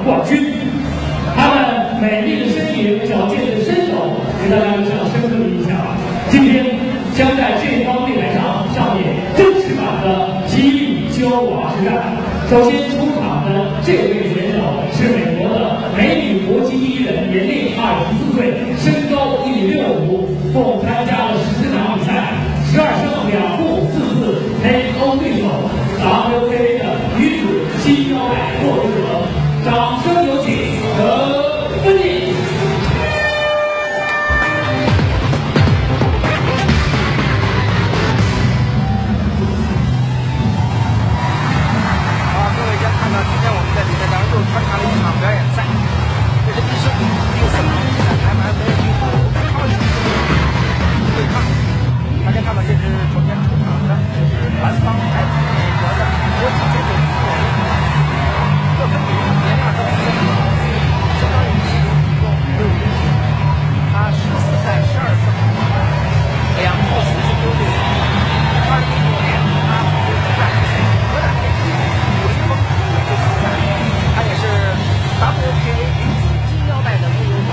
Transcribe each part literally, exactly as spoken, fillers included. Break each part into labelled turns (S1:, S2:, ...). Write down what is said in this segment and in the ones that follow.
S1: 冠军。他们美丽的身影、矫健的身手，给大家留下了深刻的印象。今天将在这方擂台上上演真实版的霹雳交往之战。首先出场的这位选手是美国的美女搏击第一人，年龄二十四岁，身高一米六五，共参加了十四场比赛，十二胜两负四次 K O 对手 W K A 的女子金腰带获得者。掌声有请何芬妮。
S2: 好，各位将看到，今天我们在比赛当中又穿插了一场表演赛，这是第十第四场比赛 M M A 女子超级对抗。大家看到，这是首先出场的，这是蓝方来自美国的国际选手。这分别年龄二十四岁，身高一米七零，体重六十斤。他十四战十二胜，两负四十九对。二零一九年，他曾经出战荷兰电竞武林风这个比赛，他也是 W K A 女子金腰带的拥有者。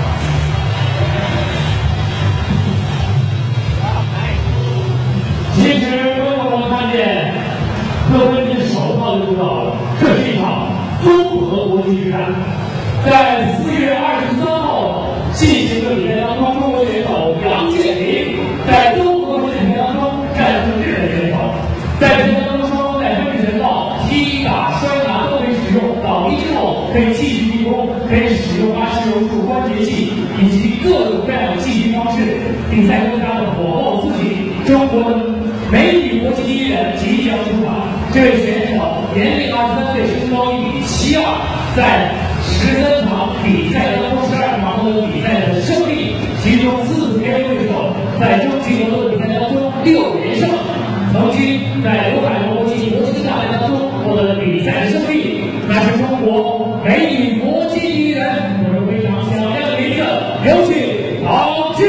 S1: 其实，如果我们看见各位的手套就知道了，这是一场综合搏击之战。在四月二十三号进行的比赛当中，中国选手杨建林在综合选手当中战胜日本选手。在比赛当中，双方在分式拳道、踢打、摔打都可以使用，倒地之后可以继续进攻，可以使用阿式柔术、关节技以及各种各样的击击方式。比赛更加的火爆刺激。中国的美女搏击第一人即将出场，这位选手年龄二十三岁，身高一米七二，在十三场比赛当中，十二场获得比赛的胜利，其中四次 K O 对手，在中级格斗的比赛当中六连胜。曾经在刘海国际搏击大赛当中获得比赛的胜利，那是中国美女搏击第一人，有着非常响亮的名字，有请郝俊。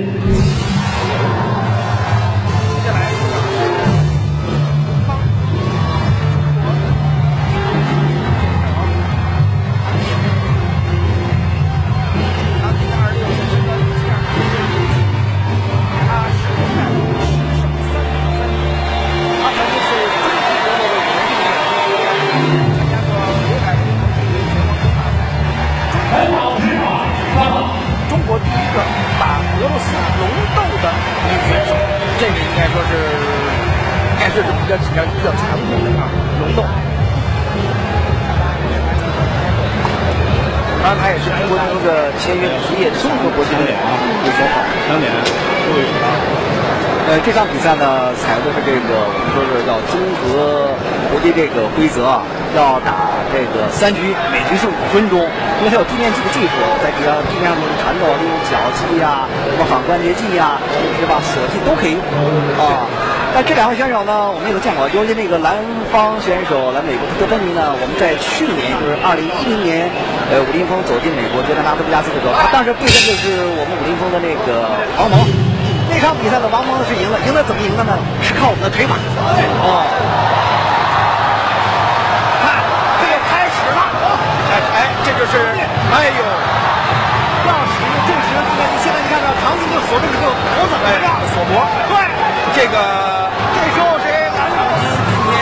S2: 这是比较紧张、比较残酷的啊，龙斗。当然，他也是中国中的签约职业综合搏击队啊，有选手。两点，各位主呃，这场比赛呢，采用的是这个我们说是叫综合搏击这个规则啊，要打这个三局，每局是五分钟。因为它有地面技的技术，在地上地面上的缠斗，利用脚技呀、什么反关节技呀，是吧？锁技都可以啊。那这两位选手呢，我们也都见过，尤其那个蓝方选手，来美国的德芬妮呢，我们在去年就是二零一零年，呃，武林风走进美国决赛拉斯维加斯的时候，他当时对阵就是我们武林风的那个王蒙。那场比赛的王蒙是赢了，赢了怎么赢的呢？是靠我们的腿法。哦，看，这就开始了。哎哎，这就是，哎呦，要使用正时，你看你现在你看到唐宁就锁住这个脖子，哎，锁脖，对，这个。这时候谁？蓝长今今天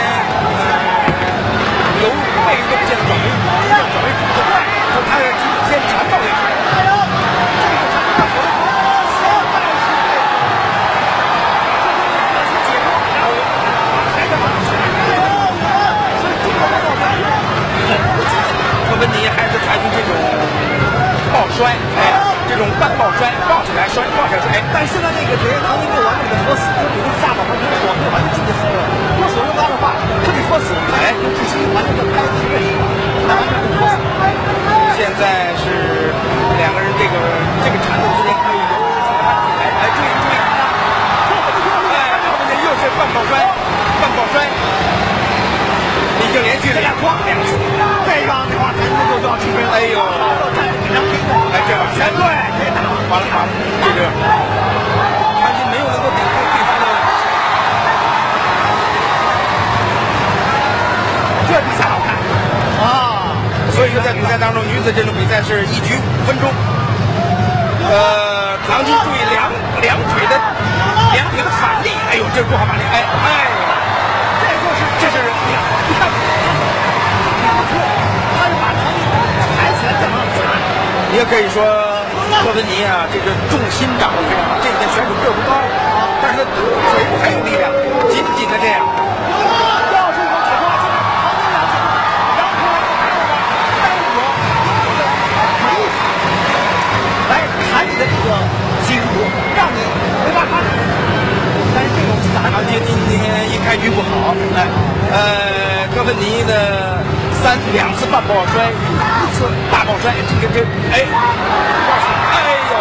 S2: 由被动现在转为主动，转为主动，就他是先缠到为止。这个缠到锁住，现在是这个解脱，还在往前。所以中国的爆摔很不积极，科芬尼还是采取这种抱摔，哎，这种半抱摔，抱起来摔，抱起来摔。但是现在这个谁，唐宁没有完全的锁死，就比那下巴完全锁，没有完全进去死了。如果锁住他的话，彻底锁死，哎，就窒息，完全就开始任意，那完全就锁死。现在是两个人这个这个缠斗之间可以由哎哎注意注意，哎，后面又是半抱摔，半抱摔，已经连续两拖两次，这样的话陈志就就要出分。哎呦，哎这样全对，别打了，完了完了，这个唐金没有能够顶住对方的，这比赛好看啊！所所以说在比赛当中，女子这种比赛是一局五分钟。呃，唐晶注意两两腿的两腿的反力，哎呦，这是不好反力，哎哎，这就是这是你看，他是把唐晶抬起来怎么砸？也可以说科芬尼啊，这个重心掌握非常好。这个选手个不高，但是他腿部很有力量，紧紧的这样。这个筋骨让你没法看，但是这种打唐晶今天一开局不好，哎，呃，科芬尼的三两次半抱摔，一次大抱摔，这个这哎，哎呦！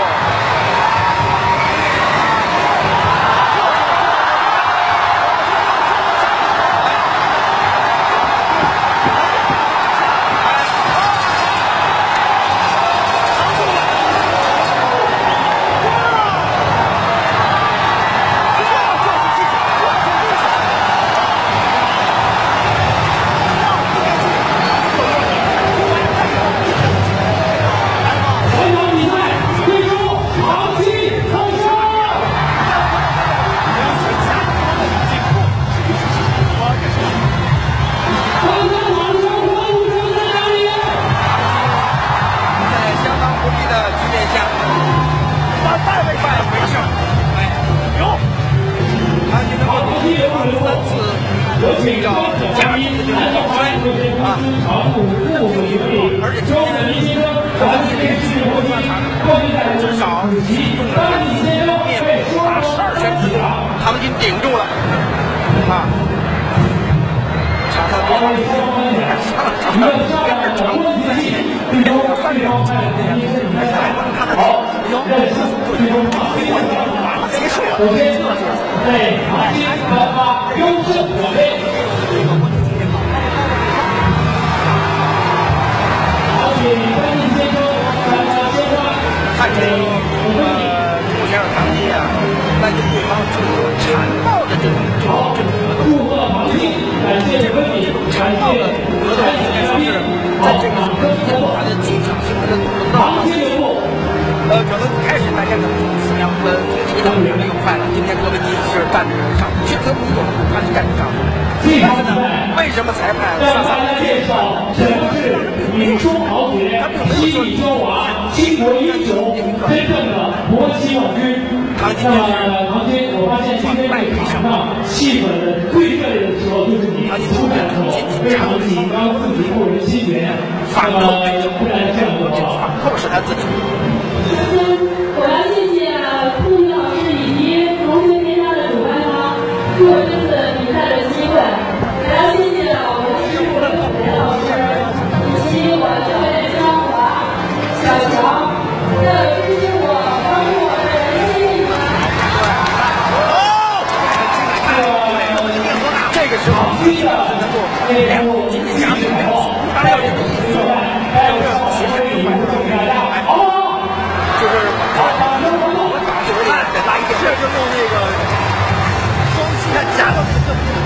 S2: 唐晶顶住了啊！查他多少？好，结束了。对，唐晶爆发优胜火杯。而且关键先生，先生，看这个呃，目前唐晶啊，那就对方就是缠抱的这种这种这种合
S1: 祝贺唐晶，感谢分米，感谢
S2: 合同应该说是在这个他的技巧性的
S1: 唐晶的路。
S2: 呃，可能开始大家可能从四秒呃从提档两个又快了，今天科文尼是占着上风，其实科文尼有他是占着上风。但是呢，为什么裁判
S1: 让大家介绍什么是女中豪杰、西里娇娃、倾国英雄，真正的国旗冠军。那么唐晶，我发现今天这场上气氛最热烈的时候，就是你出战的时候，非常的紧张刺激，扣人心弦。那么不然这样的话，
S2: 反扣是他自己。
S3: 我要谢谢库里老师以及同学添加的主办方，给我这次比赛的机会。我要谢谢我的师傅总监老师，以及我的教练张华、小乔，还有支持我、帮助我的人，谢谢你们。
S2: 这个时候能够两股紧紧夹住，当然要有意思，还有其实另外好。就是好，我打就是得拉一点，这就用那个双膝夹到这个。